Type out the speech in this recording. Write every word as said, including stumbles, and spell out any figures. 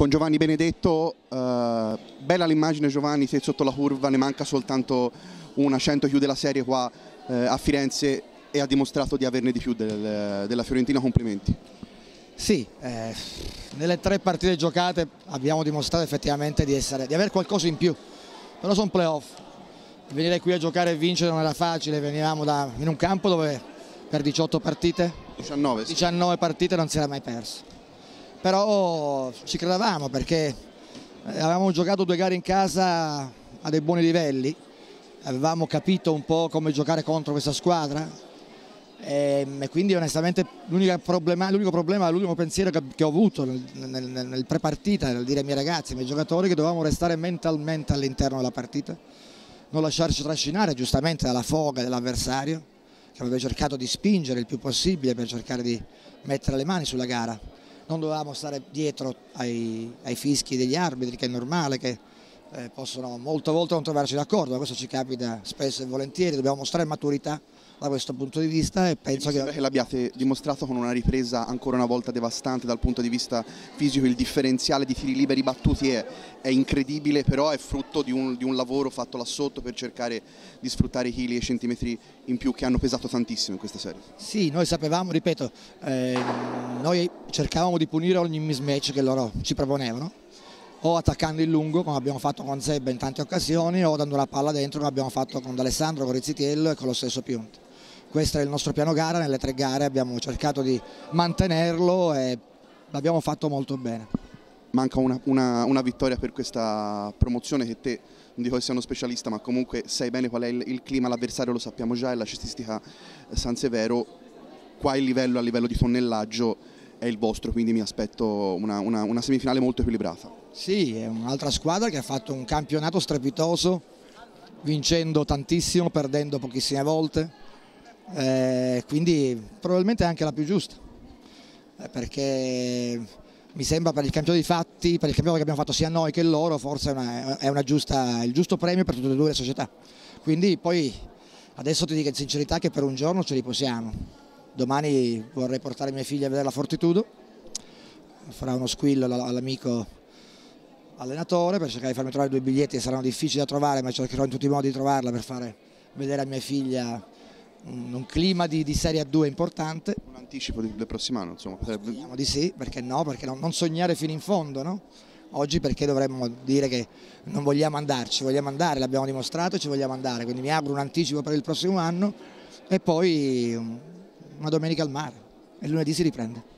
con Giovanni Benedetto, eh, bella l'immagine Giovanni, sei sotto la curva, ne manca soltanto una, cento chiude la serie qua eh, a Firenze e ha dimostrato di averne di più del, della Fiorentina, complimenti. Sì, eh, nelle tre partite giocate abbiamo dimostrato effettivamente di, essere, di avere qualcosa in più, però sono playoff, venire qui a giocare e vincere non era facile, venivamo da, in un campo dove per diciotto partite, diciannove, sì. diciannove partite non si era mai perso, però ci credevamo perché avevamo giocato due gare in casa a dei buoni livelli, avevamo capito un po' come giocare contro questa squadra. E quindi onestamente l'unico problema, problema l'unico pensiero che, che ho avuto nel, nel, nel pre-partita nel dire ai miei ragazzi, ai miei giocatori, che dovevamo restare mentalmente all'interno della partita, non lasciarci trascinare giustamente dalla foga dell'avversario che aveva cercato di spingere il più possibile per cercare di mettere le mani sulla gara. Non dovevamo stare dietro ai, ai fischi degli arbitri, che è normale che eh, possono molte volte non trovarci d'accordo, ma questo ci capita spesso e volentieri, dobbiamo mostrare maturità da questo punto di vista e penso che... che... che l'abbiate dimostrato con una ripresa ancora una volta devastante dal punto di vista fisico, il differenziale di tiri liberi battuti è, è incredibile, però è frutto di un, di un lavoro fatto là sotto per cercare di sfruttare i chili e i centimetri in più che hanno pesato tantissimo in questa serie. Sì, noi sapevamo, ripeto, eh, noi cercavamo di punire ogni mismatch che loro ci proponevano, o attaccando il lungo come abbiamo fatto con Zebba in tante occasioni, o dando la palla dentro come abbiamo fatto con D'Alessandro, con Rizzitiello e con lo stesso Pionti. Questo è il nostro piano gara, nelle tre gare abbiamo cercato di mantenerlo e l'abbiamo fatto molto bene. Manca una, una, una vittoria per questa promozione, che te, non dico che sei uno specialista, ma comunque sai bene qual è il, il clima, l'avversario lo sappiamo già, è la cestistica San Severo, qua il livello a livello di tonnellaggio è il vostro, quindi mi aspetto una, una, una semifinale molto equilibrata. Sì, è un'altra squadra che ha fatto un campionato strepitoso, vincendo tantissimo, perdendo pochissime volte. Eh, quindi probabilmente è anche la più giusta, eh, perché mi sembra per il campionato di fatti, per il campionato che abbiamo fatto sia noi che loro, forse è, una, è una giusta, il giusto premio per tutte e due le società. Quindi poi adesso ti dico in sincerità che per un giorno ce li possiamo. Domani vorrei portare mia figlia a vedere la Fortitudo, farà uno squillo all'amico allenatore per cercare di farmi trovare due biglietti che saranno difficili da trovare, ma cercherò in tutti i modi di trovarla per fare vedere a mia figlia un clima di, di Serie A due importante. Un anticipo del prossimo anno, insomma. Speriamo di sì, perché no? Perché non, non sognare fino in fondo, no? Oggi perché dovremmo dire che non vogliamo andarci, vogliamo andare, l'abbiamo dimostrato e ci vogliamo andare, quindi mi auguro un anticipo per il prossimo anno e poi una domenica al mare e lunedì si riprende.